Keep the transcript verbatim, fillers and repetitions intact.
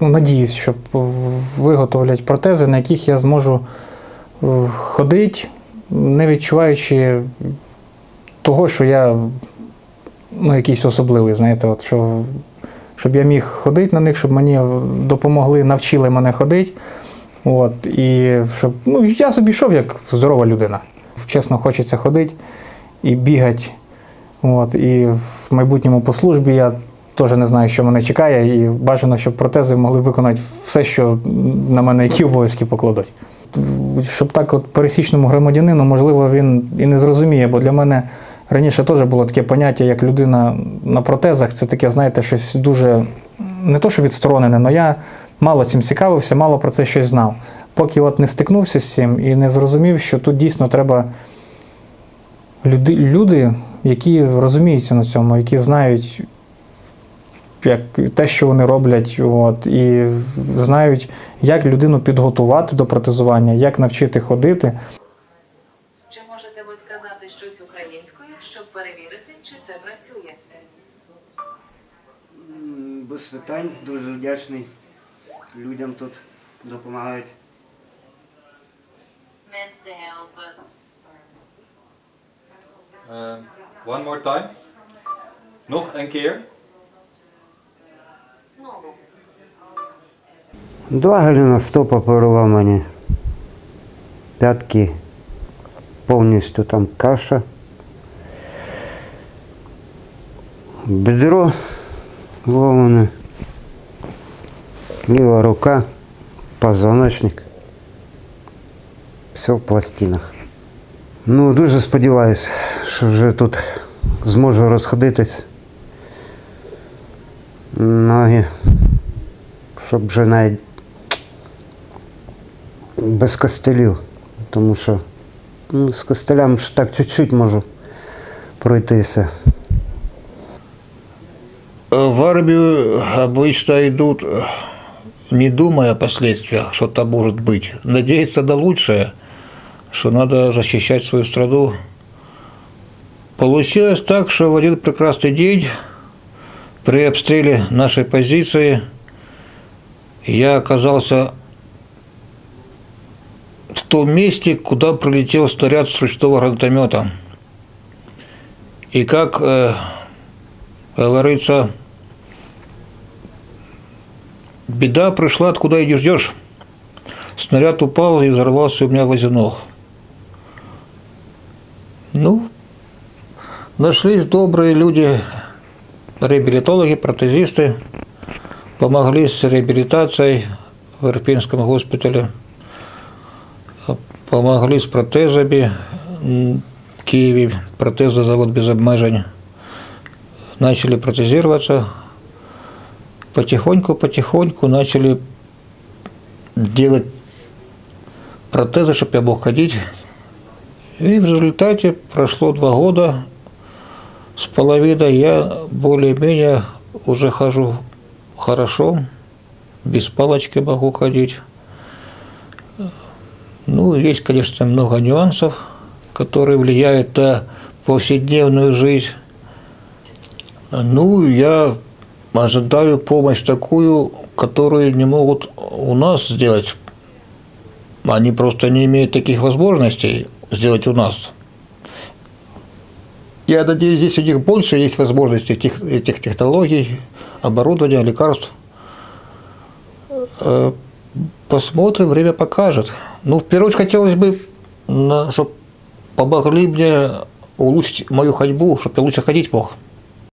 ну, надіюсь, що виготовлять протези, на яких я зможу ходити, не відчуваючи того, що я ну, якийсь особливий, знаєте, от, що, щоб я міг ходити на них, щоб мені допомогли, навчили мене ходити. От, і щоб ну, я собі йшов як здорова людина. Чесно, хочеться ходити і бігати. От, і в майбутньому по службі я теж не знаю, що мене чекає, і бажано, щоб протези могли виконати все, що на мене, які обов'язки покладуть. Щоб так от пересічному громадянину, можливо, він і не зрозуміє, бо для мене раніше теж було таке поняття, як людина на протезах. Це таке, знаєте, щось дуже, не то що відсторонене, але я мало цим цікавився, мало про це щось знав. Поки от не стикнувся з цим і не зрозумів, що тут дійсно треба люди, люди які розуміються на цьому, які знають, як, те, що вони роблять, от, і знають, як людину підготувати до протезування, як навчити ходити. Чи можете ви сказати щось українською, щоб перевірити, чи це працює? Без питань, дуже вдячний. Людям тут допомагають. Uh, one more time. Nog een keer. Знову. Два голеностопа переламані. П'ятки повністю там каша. Бедро ломане. Ліва рука, позвоночник. Все в пластинах. Ну, дуже сподіваюся, що вже тут зможу розходитись. Ноги, щоб вже навіть без костелів, тому що ну, з костелями ж так чуть-чуть можу пройтися. В армию обычно идут, не думая о последствиях, что там может быть. Надеяться на лучшее, что надо защищать свою страну. Получилось так, что в один прекрасный день при обстреле нашей позиции я оказался в том месте, куда прилетел снаряд с ручного гранатомета. И как э, говорится, беда пришла, откуда и не ждешь. Снаряд упал и взорвался у меня возле ног. Ну, нашлись добрые люди, реабилитологи, протезисты, помогли с реабилитацией в Ирпінськом госпитале, помогли с протезами в Киеве, протезозавод без обмежень. Начали протезироваться. Потихоньку-потихоньку начали делать протезы, чтобы я мог ходить. И в результате прошло два года с половиной, я более-менее уже хожу хорошо, без палочки могу ходить. Ну, есть, конечно, много нюансов, которые влияют на повседневную жизнь. Ну, я ожидаю помощь такую, которую не могут у нас сделать. Они просто не имеют таких возможностей сделать у нас. Я надеюсь, здесь у них больше есть возможностей этих, этих технологий, оборудования, лекарств. Посмотрим, время покажет. Ну, в первую очередь, хотелось бы, чтобы помогли мне улучшить мою ходьбу, чтобы я лучше ходить мог.